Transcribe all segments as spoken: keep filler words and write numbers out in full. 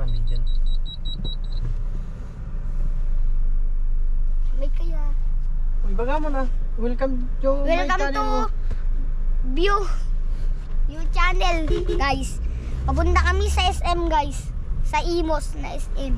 hindi dyan. May kaya. Uy, baga mo na. Welcome to my Welcome channel to mo. View View channel, guys. Papunta kami sa S M, guys. Sa Imos na S M.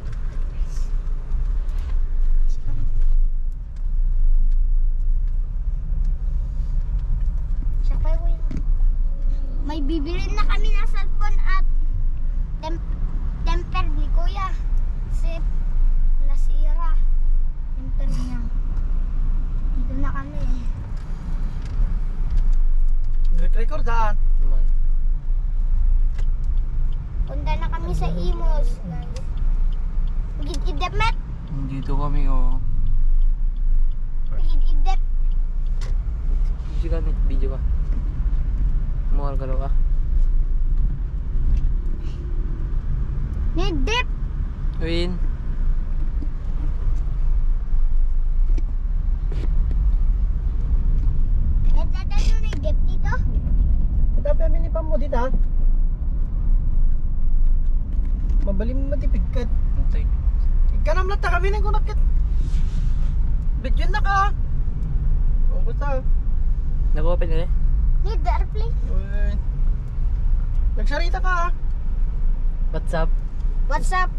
Siya pa yun. May bibili na kami na cellphone at tem temper ni Kuya. Kasi nasira. Temper niya. Dito na kami. Record saan? Naman. Punta na kami sa Imos, guys. Pagid-idep, Matt. Dito kami, oh. Pagid-idep. Video ka, video ka. Mukha ka ka. Nidip. Win. Nagdadalo na idep dito. Katabi kami ni Pamo dito ha. Mabali mo matipid ka. Antay. Ikanam lang ta kami na kunakit. Video na ka. O basta. Nag-open ka eh? Need the airplane. Uy. Nagsarita ka ha. What's up? What's up?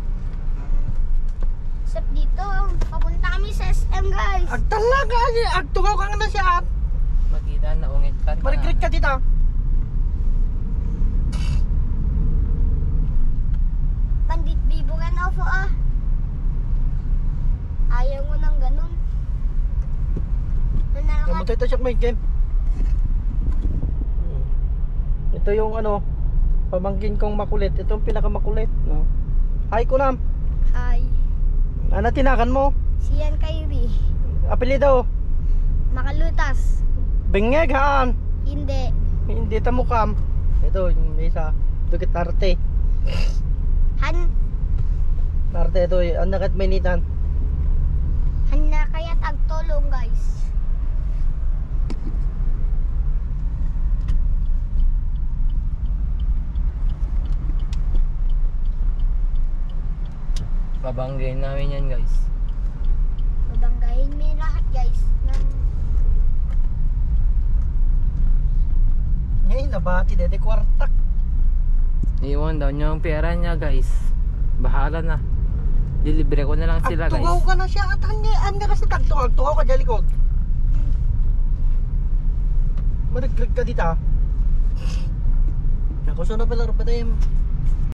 What's up dito? Papunta kami sa S M, guys. Agtalaga. Agtugaw ka nga na siya. Makita na ungit ka. Marigrit ka dito. Bandit bibo ka na po, ah. Ayaw mo ng ganun. Nanalakat. Namatay ito siya may game. Ito yung ano, pamangkin kong makulit. Ito yung pinakamakulit. No? Hi Kunam. Hi. Ano tinakan mo? Siyan Kyrie. Apelido. Makalutas. Bingeg haan. Hindi. Hindi tamukam. Ito yung isa. Dukit Arte. Han. Arte ito ang nakat minitan. Han na kaya tagtulong, guys. Babanggayin namin yan, guys. Babanggayin mo yung lahat, guys. Ng... Ngayon nabati dede kwartak. Iwan daw niya ang pera niya, guys. Bahala na. Dilibre ko na lang sila, guys. Agtugaw ka na siya at hindi anda kasi tagtugaw. Agtugaw ka dyan likod. Maraglag ka dito. Ako sana pala rapatay mo.